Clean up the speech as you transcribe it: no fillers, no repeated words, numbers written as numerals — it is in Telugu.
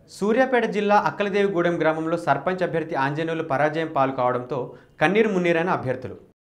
సూర్యాపేట జిల్లా అక్కలదేవిగూడెం గ్రామంలో సర్పంచ్ అభ్యర్థి ఆంజనేయులు పరాజయం పాలు కావడంతో కన్నీరు మున్నీరైన అభ్యర్థులు.